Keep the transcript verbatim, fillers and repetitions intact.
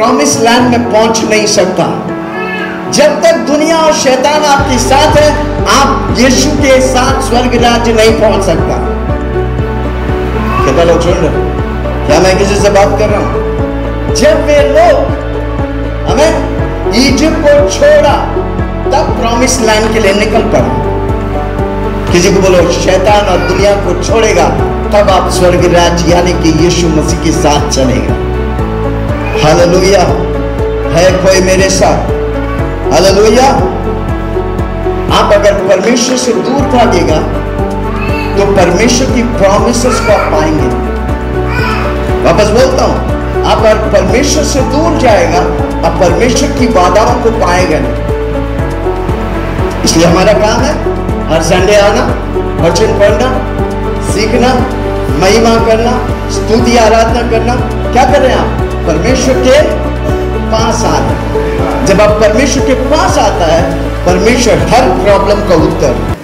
Promise land में पहुंच नहीं सकता। जब तक दुनिया और शैतान आपके साथ है, आप यीशु के साथ स्वर्ग राज्य नहीं पहुंच सकता। कितना लोग सुन रहे? क्या मैं किसी से बात कर रहा हूं? जब वे लोग हमें इजिप्ट को छोड़ा, तब प्रॉमिस लैंड के लिए निकल पड़ा। किसी को बोलो शैतान और दुनिया को छोड़ेगा, तब आप स्वर्ग राज्य यानी कि यीशु मसीह के साथ चलेगा। हालेलुया। है कोई मेरे साथ? हालेलुया। आप अगर परमेश्वर से दूर भागेगा तो परमेश्वर की प्रॉमिसेस को आप पाएंगे। वापस बोलता हूं, आप अगर परमेश्वर से दूर जाएगा, आप परमेश्वर की वादाओं को पाएंगे नहीं। इसलिए हमारा काम है हर संडे आना, वचन पढ़ना, सीखना, महिमा करना, स्तुति आराधना करना। क्या कर रहे हैं आप? परमेश्वर के पास आ रहे हैं। जब आप परमेश्वर के पास आता है, परमेश्वर हर प्रॉब्लम का उत्तर